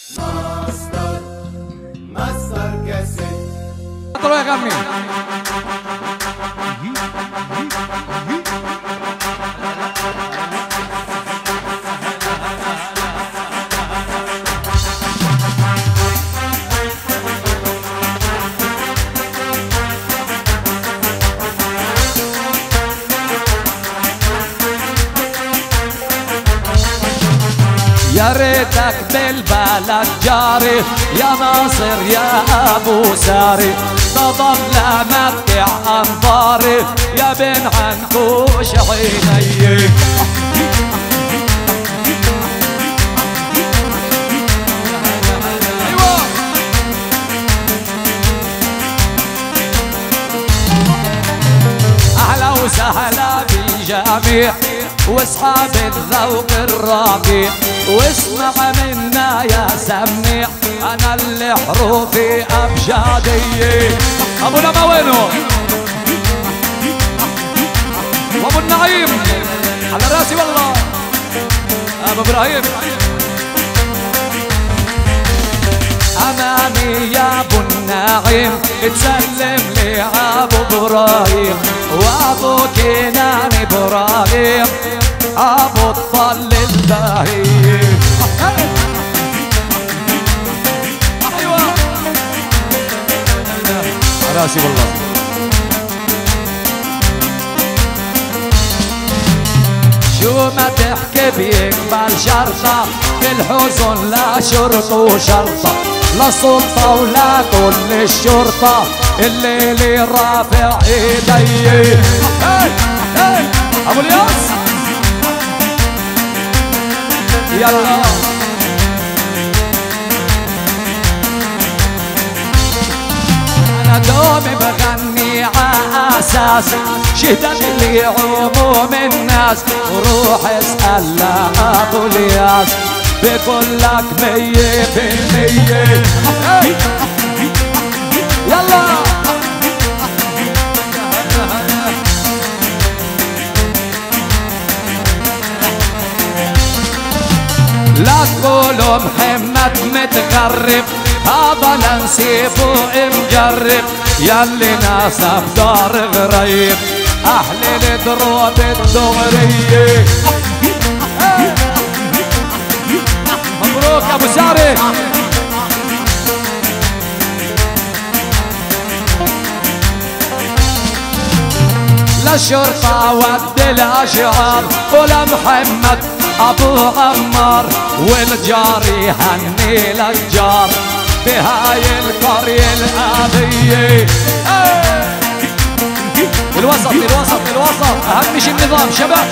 ماستر كاسيت. طلعوا يا غمي. يا ريتك بالبلد جاري يا ناصر يا ابو ساري، تضل متع انظاري يا بن عنكوش عيني. اهلا وسهلا بالجميع واصحاب الذوق الرقيق، واسمع منا يا سميع انا اللي حروفي ابجديه. ابو نما وينه؟ وابو النعيم على راسي والله. ابو ابراهيم امامي يا ابو النعيم، تسلم لي ابو ابراهيم وابو كنان ابراهيم ابو الطل البهيم. ايوه راسي والله. شو ما تحكي بيقبل شرطة، في الحزن لا شرط وشرطة، لا سلطة ولا كل الشرطة، الليل رافع ايدي. ابو الياس يلا انا دومي بغني عاساس، شهدت لي عموم الناس، وروح اسأل ابو الياس بقول لك 100%. يلا لا تقولوا محمد متغرب، هذا لا نسيبه مجرب، ياللي ناسب دار غريب اهل الدروب الدغريه. مبروك ابو ساري. لا الشرطة ود الاشعار ولا محمد ابو عمار، والجاري هني الجار بهاي القرية الآبية. الوسط الوسط الوسط اهم شيء النظام شباب.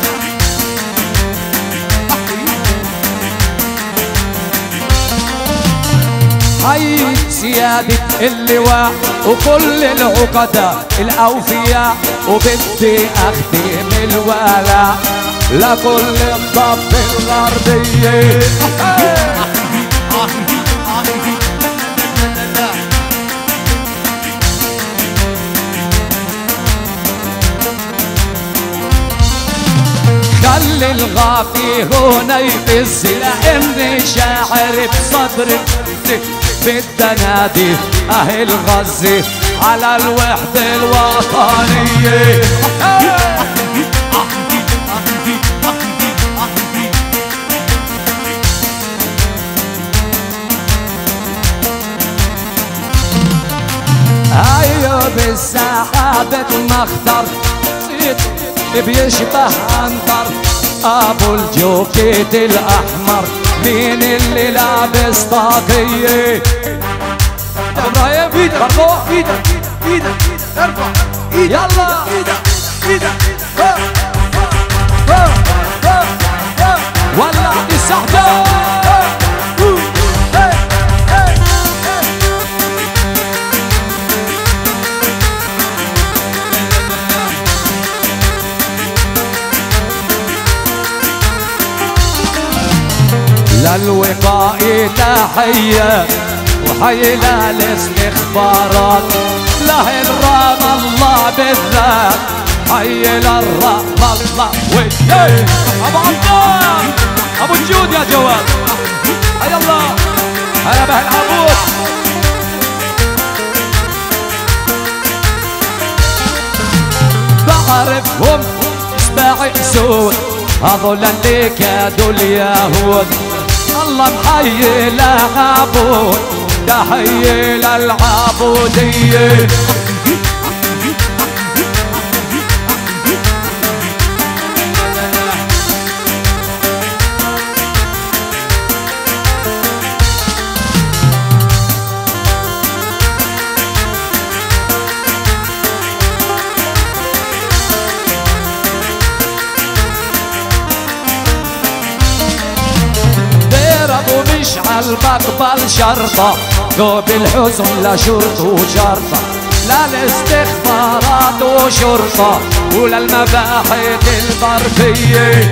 هاي سيادة اللواء وكل العقداء الأوفياء، وبدي أختم الولاء لكل الضب الغربية. خلي الغافي هنا يفز، لأني شاعر بصدري بالتنادي اهل غزة على الوحدة الوطنية. هيو بالسحابة مخضر بيشبه عنتر، ابو الجوكيت الاحمر مين اللي لابس طاقية؟ ابو ابراهيم ايدك مرفوع، ايدك ايدك ارفع ايدك، يلا ايدك ايدك ولع السحبة. للوقائي تحية وحي للاستخبارات، له الرام الله بالذات، حي للرام الله وياي. ابو عطار ابو الجود يا جواد، حي الله. هذول اللي كادوا اليهود. الله محيي لعبود، تحية للعبودية. مشعل بقبل شرطة، دوب الحزن لا شرط وشرطة، لا الاستخبارات وشرطة، ولا المباحث الظرفية.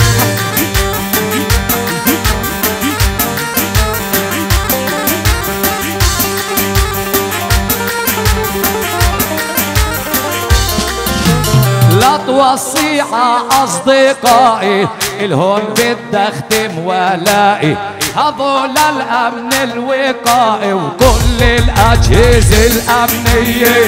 لا توصيها أصدقائي، الهون بدي أختم ولائي، هذول الأمن الوقائي وكل الأجهزة الأمنية.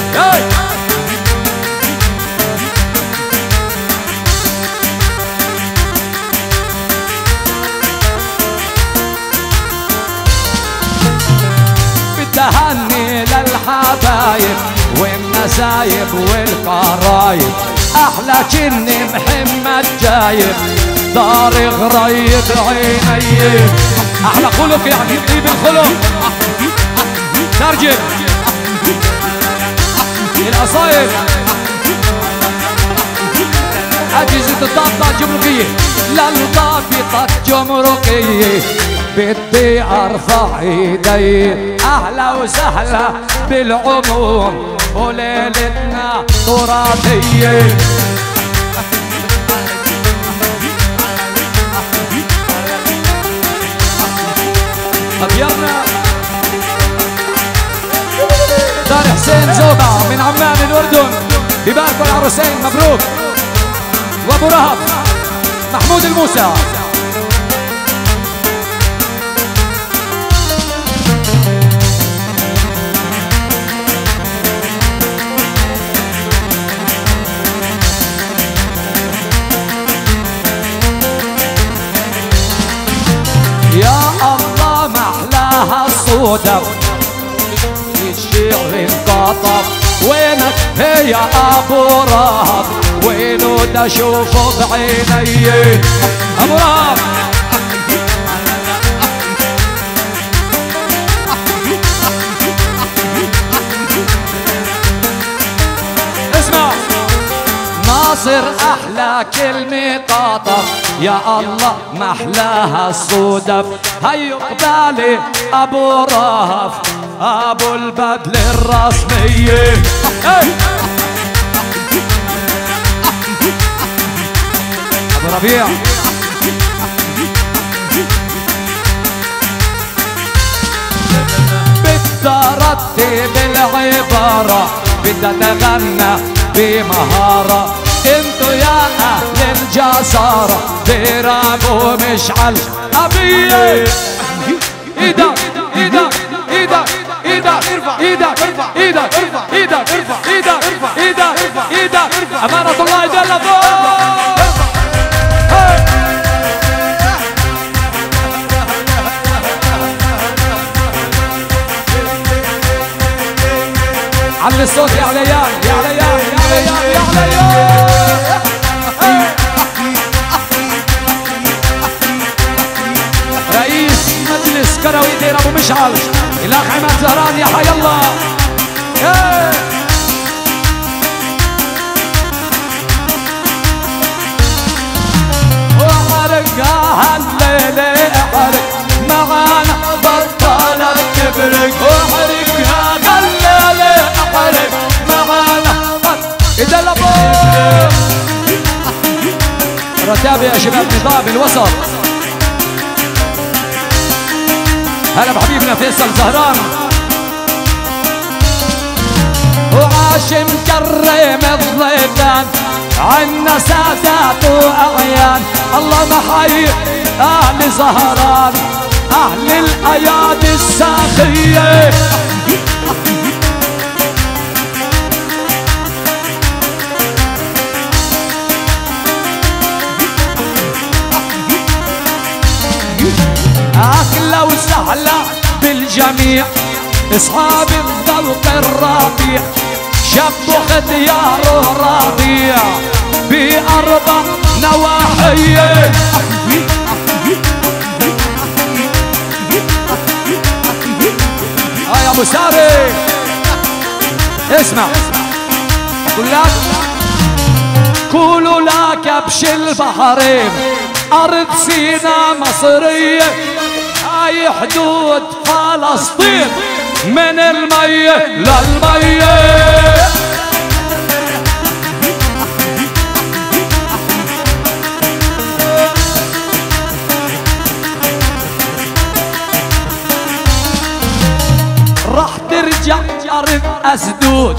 بالتهني للحبايب والنسايب والقرايب، أحلى جني محمد جايب، دار غريب عيني. احلى خلق يعني طيب الخلق. ترجم القصايد، اجهزة الضابطة الجمركية للضابطة الجمركية، بدي ارفع ايدي. اهلا وسهلا بالعموم وليلتنا تراثية. يلا دار حسين زوبع من عمان الأردن، بباركوا العروسين مبروك. وابو رهب محمود الموسى. يا الله محلاها الصدف، الشعر انقطف، وينك هي يا ابو رهب، وينو دا اشوفه بعيني. ابو رهب اسمع، ناصر احلى كلمة قاطف، يا الله محلاها الصدف، هي قبالي ابو رهف ابو البدل الرسمية. ابو ربيع بدي ارتب العبارة، بدي اتغنى بمهارة، انتو يا اهل الجسارة ضربوا مشعل ابيه. ايدك ايدك ايدك ايدك ارفع ايدك ارفع ايدك ارفع ايدك ارفع ايدك ارفع ايدك ايدك امانة الله يدل فوق. علي الصوت يا عليان يا عليان يا عليان يا عليان. رئيس مجلس كروي دير ابو مشعل الاخ عماد زهران، يا حي الله. وحرقها الليله احرق معانا بطلت تبرق، وحرقها الليله احرق معانا اذا لابد. رتابة يا شباب نظام الوسط. هلا بحبيبنا فيصل زهران، وعاش مكرم الضيفان، عنا سادات واعيان. الله محيي اهل زهران، اهل الايادي الساخيه. أحلى بالجميع أصحاب الذوق الرفيع شاب ختياره رضيع بأربع نواحي. يا ابو ساري اسمع كلك قولوا لا كبش البحرين أرض سينا مصرية هاي حدود فلسطين من المية للمية. راح ترجع أرض أسدود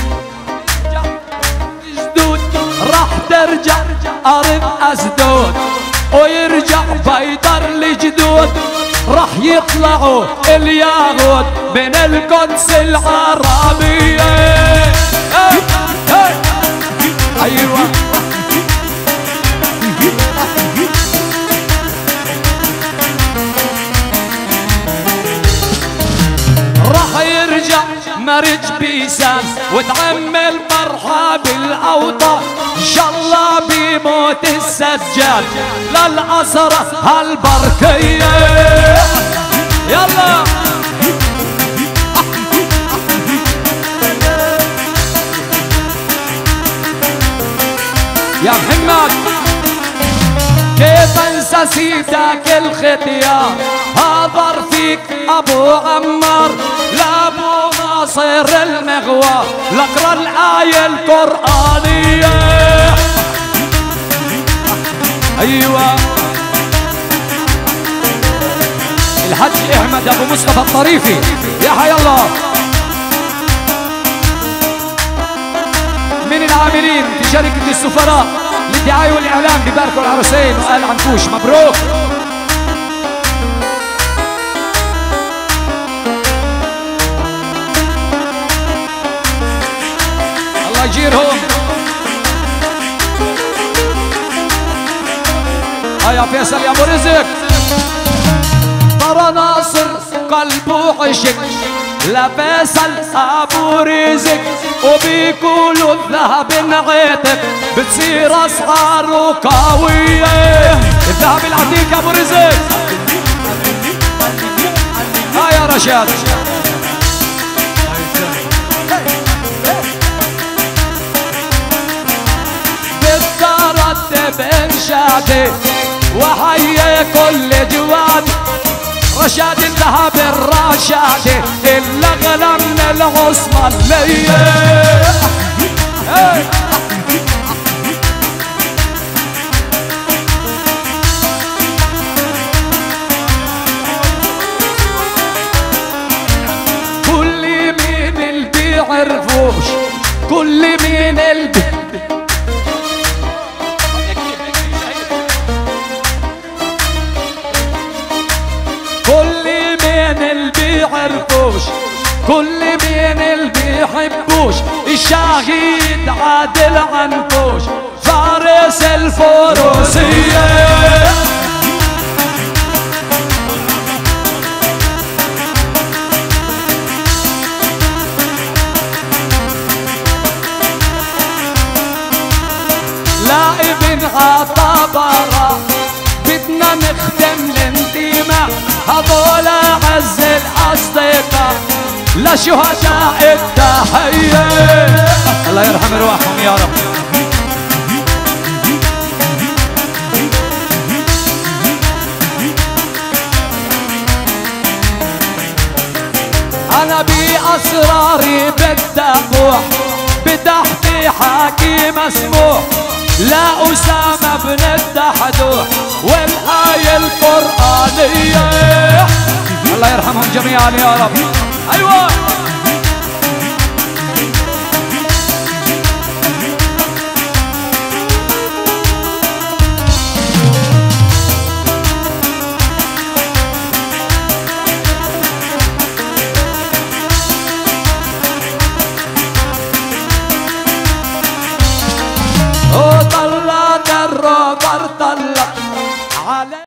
راح ترجع أرض أسدود ويرجع بيدر الجدود راح يطلعوا اليهود من القدس العربية. أيوة راح يرجع مرج بيسان وتعمل فرحة بالأوطان إن شاء الله بيموت السجاد للأسرة هالبركية. يلا يا محمد كيف انسى سيدك الختيار هاضر فيك ابو عمار لابو ناصر المغوار لاقرا الايه القرانيه. ايوه الحج احمد ابو مصطفى الطريفي يا حي الله من العاملين في شركه السفراء للدعايه والاعلام بباركوا العروسين وآل عنكوش مبروك. الله يجيرهم. يا فيصل يا ابو رزق ترى ناصر قلبه عشق لفيصل ابو رزق وبيقولوا الذهب انعتق بتصير اسعاره قويه. الذهب العتيق ابو رزق يا رشاد بالترتب انشادي وحيي كل جواد رشاد الذهب الرشادي اللي اغلى من العثمانية. كل مين اللي بيعرفوش كل مين اللي بيعرفوش كل مين اللي بيحبوش الشهيد عادل عنفوش فارس الفروسية. لا ابن عطابرة بدنا نخدم الانتماء هذول عز الأصدقاء لشهداء التحية. الله يرحم ارواحهم يا رب. أنا بأسراري بالدفوح بتحتي حكي مسموح لا أسامة بن الدحدوح والآية القرآنية. الله يرحمهم جميعا يا رب. أيوة